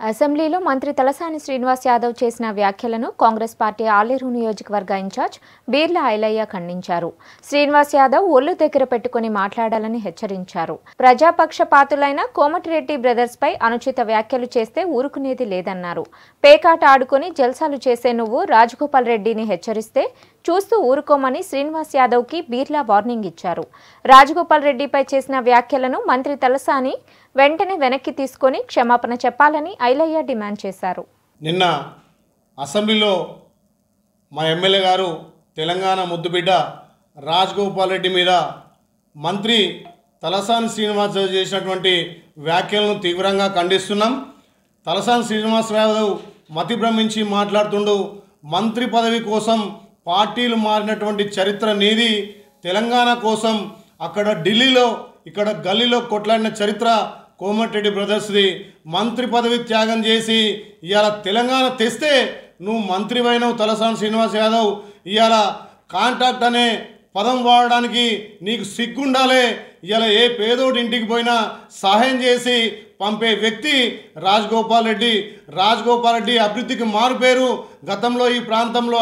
అసెంబ్లీలో మంత్రి తలసాని శ్రీనివాస్ యాదవ్ చేసిన వ్యాఖ్యలను కాంగ్రెస్ పార్టీ ఆలేరు నియోజకవర్గ ఇన్ఛార్జ్ బీర్ల ఐలయ్య ఖండించారు. శ్రీనివాస్ యాదవ్ ఒళ్ళు దగ్గర పెట్టుకుని మాట్లాడాలని హెచ్చరించారు. ప్రజాపక్షపాతులైన కోమటిరెడ్డి బ్రదర్స్ పై అనుచిత వ్యాఖ్యలు చేస్తే ఊరుకునేది లేదన్నారు. పేకాట ఆడుకుని జల్సాలు చేసే నువ్వు రాజగోపాల్ రెడ్డిని హెచ్చరిస్తే చూస్తూ ఊరుకోమని శ్రీనివాస్ యాదవ్ కి బీర్లా వార్నింగ్ ఇచ్చారు. రాజగోపాల్ రెడ్డిపై చేసిన వ్యాఖ్యలను మంత్రి తలసాని వెంటనే వెనక్కి తీసుకొని క్షమాపణ చెప్పాలని ఐలయ్య డిమాండ్ చేశారు. నిన్న అసెంబ్లీలో మా ఎమ్మెల్యే గారు తెలంగాణ ముద్దుబిడ్డ రాజగోపాల్ రెడ్డి మీద మంత్రి తలసాని శ్రీనివాస్ చేసినటువంటి వ్యాఖ్యలను తీవ్రంగా ఖండిస్తున్నాం. తలసాని శ్రీనివాస్ యాదవ్ మతి భ్రమించి మాట్లాడుతుండు. మంత్రి పదవి కోసం పార్టీలు మారినటువంటి చరిత్ర నీది. తెలంగాణ కోసం అక్కడ ఢిల్లీలో ఇక్కడ గల్లీలో కొట్లాడిన చరిత్ర కోమటిరెడ్డి బ్రదర్స్ది. మంత్రి పదవి త్యాగం చేసి ఇవాళ తెలంగాణ తెస్తే నువ్వు మంత్రివైనవు. తలసాని శ్రీనివాస్ యాదవ్ ఇవాళ కాంట్రాక్ట్ అనే పదం వాడడానికి నీకు సిగ్గుండాలే. ఇవాళ ఏ పేదోడి ఇంటికి పోయినా సహాయం చేసి పంపే వ్యక్తి రాజగోపాల్ రెడ్డి. రాజగోపాల్ రెడ్డి అభివృద్ధికి మారుపేరు. గతంలో ఈ ప్రాంతంలో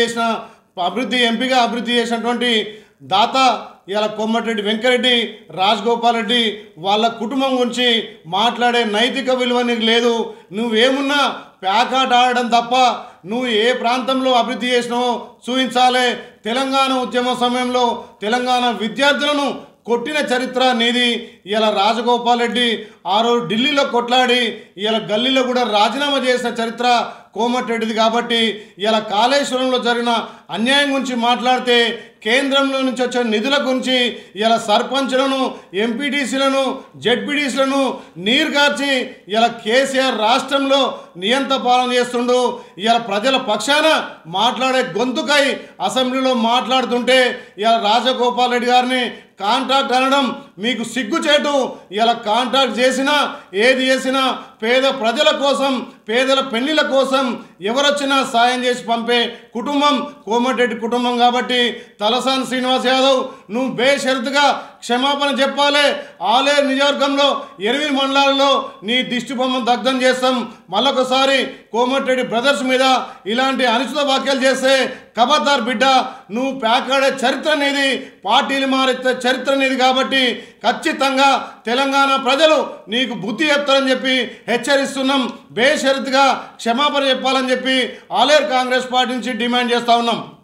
ఎంపీగా అభివృద్ధి చేసినటువంటి దాత ఇలా కోమటిరెడ్డి వెంకరెడ్డి. రాజగోపాల్ రెడ్డి వాళ్ళ కుటుంబం గురించి మాట్లాడే నైతిక విలువ నీకు లేదు. నువ్వేమున్నా ప్యాకాట ఆడడం తప్ప నువ్వు ఏ ప్రాంతంలో అభివృద్ధి చేసినావో చూపించాలి. తెలంగాణ ఉద్యమ సమయంలో తెలంగాణ విద్యార్థులను కొట్టిన చరిత్ర నీది. ఇలా రాజగోపాల్ రెడ్డి ఆ రోజు ఢిల్లీలో కొట్లాడి ఇలా గల్లీలో కూడా రాజీనామా చేసిన చరిత్ర కోమటిరెడ్డిది. కాబట్టి ఇలా కాళేశ్వరంలో జరిగిన అన్యాయం గురించి మాట్లాడితే కేంద్రంలో నుంచి వచ్చే నిధుల గురించి ఇలా సర్పంచ్లను ఎంపీటీసీలను జెడ్పీటీసీలను నీరుగార్చి ఇలా కేసీఆర్ రాష్ట్రంలో నియంత పాలన చేస్తుండు. ఇలా ప్రజల పక్షాన మాట్లాడే గొంతుకై అసెంబ్లీలో మాట్లాడుతుంటే ఇలా రాజగోపాల్ రెడ్డి గారిని కాంట్రాక్ట్ అనడం మీకు సిగ్గుచేటు. ఇలా కాంట్రాక్ట్ చేసినా ఏది చేసినా పేద ప్రజల కోసం పేదల పెళ్లిల కోసం ఎవరొచ్చినా సాయం చేసి పంపే కుటుంబం కోమటిరెడ్డి కుటుంబం. కాబట్టి తలసాని శ్రీనివాస్ యాదవ్ నువ్వు బేషరతుగా క్షమాపణ చెప్పాలి. ఆలేరు నియోజకవర్గంలో 8 మండలాల్లో నీ దిష్టి బొమ్మను దగ్ధం చేస్తాం. మళ్ళొకసారి కోమటిరెడ్డి బ్రదర్స్ మీద ఇలాంటి అనుచిత వ్యాఖ్యలు చేస్తే ఖబర్దార్ బిడ్డ. నువ్వు ప్యాకాడే చరిత్ర అనేది పార్టీలు మారే చరిత్ర అనేది. కాబట్టి ఖచ్చితంగా తెలంగాణ ప్రజలు నీకు బుద్ధి చెప్తారని చెప్పి హెచ్చరిస్తున్నాం. బేషరతుగా క్షమాపణ చెప్పాలని చెప్పి ఆలేరు కాంగ్రెస్ పార్టీ నుంచి డిమాండ్ చేస్తూ ఉన్నాం.